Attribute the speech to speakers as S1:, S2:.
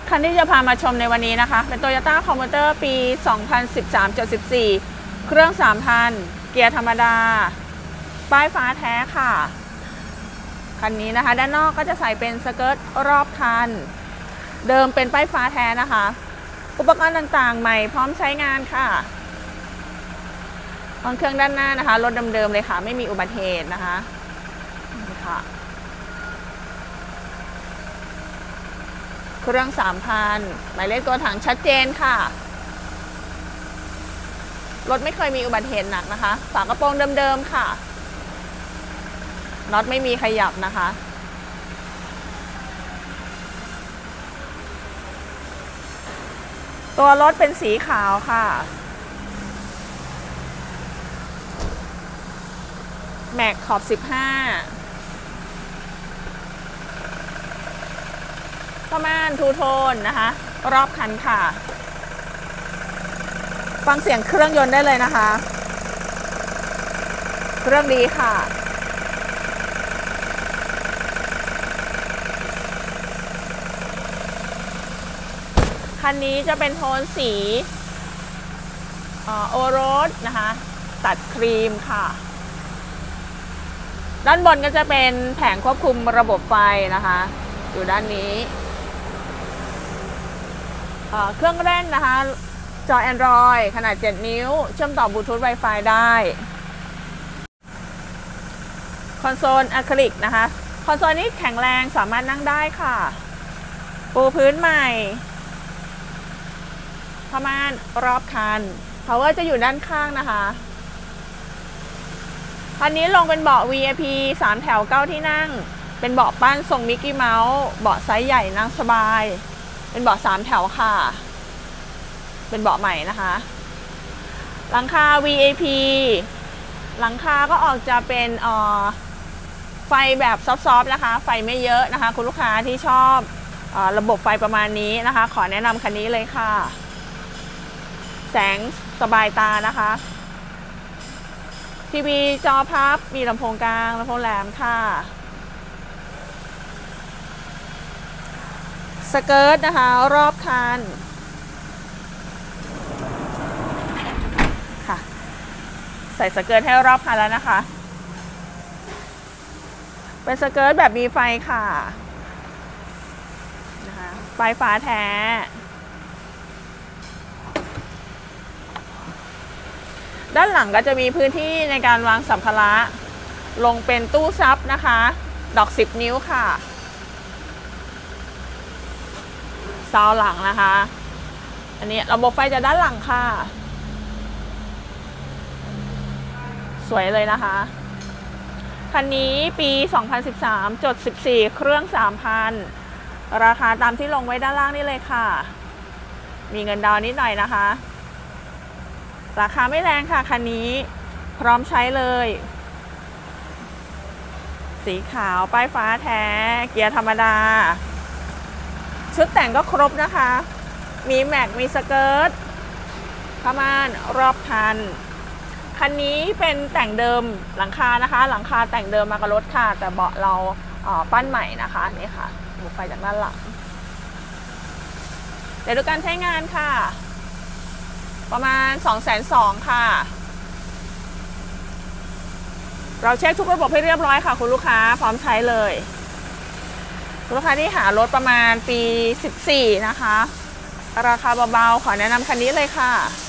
S1: คันที่จะพามาชมในวันนี้นะคะเป็น Toyota Commuter ปี 2013-74 เครื่อง 3,000 เกียร์ธรรมดาป้ายฟ้าแท้ค่ะคันนี้นะคะด้านนอกก็จะใส่เป็นสเกิร์ตรอบคันเดิมเป็นป้ายฟ้าแท้นะคะอุปกรณ์ต่างๆใหม่พร้อมใช้งานค่ะห้องเครื่องด้านหน้านะคะรถเดิมๆเลยค่ะไม่มีอุบัติเหตุนะคะนี่ค่ะเครื่อง 3,000 หมายเลขตัวถังชัดเจนค่ะรถไม่เคยมีอุบัติเหตุหนักนะคะฝากระโปรงเดิมๆค่ะน็อตไม่มีขยับนะคะตัวรถเป็นสีขาวค่ะแม็กขอบ15ประมาณทูโทนนะคะรอบคันค่ะฟังเสียงเครื่องยนต์ได้เลยนะคะเครื่องดีค่ะคันนี้จะเป็นโทนสีโอรสนะคะตัดครีมค่ะด้านบนก็จะเป็นแผงควบคุมระบบไฟนะคะอยู่ด้านนี้เครื่องเล่นนะคะจอ Android ขนาด7 นิ้วเชื่อมต่อบลูทูธ Wi-Fi ได้คอนโซลอะคริลิกนะคะคอนโซลนี้แข็งแรงสามารถนั่งได้ค่ะปูพื้นใหม่ประมาณรอบคัน Power จะอยู่ด้านข้างนะคะคันนี้ลงเป็นเบาะ VIP 3 แถว 9 ที่นั่งเป็นเบาะปั้นทรงมิกกี้เมาส์เบาะไซส์ใหญ่นั่งสบายเป็นเบาะ3 แถวค่ะเป็นเบาะใหม่นะคะหลังคา VIP หลังคาก็ออกจะเป็นไฟแบบซอฟๆนะคะไฟไม่เยอะนะคะคุณลูกค้าที่ชอบระบบไฟประมาณนี้นะคะขอแนะนำคันนี้เลยค่ะแสงสบายตานะคะทีวีจอพับมีลำโพงกลางลำโพงแหลมค่ะสเกิร์ตนะคะรอบคันค่ะใส่สเกิร์ตให้รอบคันแล้วนะคะเป็นสเกิร์ตแบบมีไฟค่ะนะคะไฟฟ้าแท้ด้านหลังก็จะมีพื้นที่ในการวางสัมภาระลงเป็นตู้ซับนะคะดอก10 นิ้วค่ะซาวหลังนะคะอันนี้ระบบไฟจะด้านหลังค่ะสวยเลยนะคะคันนี้ปี 2013-14 เครื่อง 3,000 ราคาตามที่ลงไว้ด้านล่างนี่เลยค่ะมีเงินดาวน์นิดหน่อยนะคะราคาไม่แรงค่ะคันนี้พร้อมใช้เลยสีขาวป้ายฟ้าแท้เกียร์ธรรมดาชุดแต่งก็ครบนะคะมีแม็กมีสเกิร์ตประมาณรอบคันคันนี้เป็นแต่งเดิมหลังคานะคะหลังคาแต่งเดิมมากับรถค่ะแต่เบาะเราปั้นใหม่นะคะนี่ค่ะหมุนไฟจากด้านหลังเดี๋ยวดูการใช้งานค่ะประมาณ 220,000 ค่ะเราเช็คทุกระบบให้เรียบร้อยค่ะคุณลูกค้าพร้อมใช้เลยคุณลูกค้าที่หารถประมาณปี 14 นะคะราคาเบาๆขอแนะนำคันนี้เลยค่ะ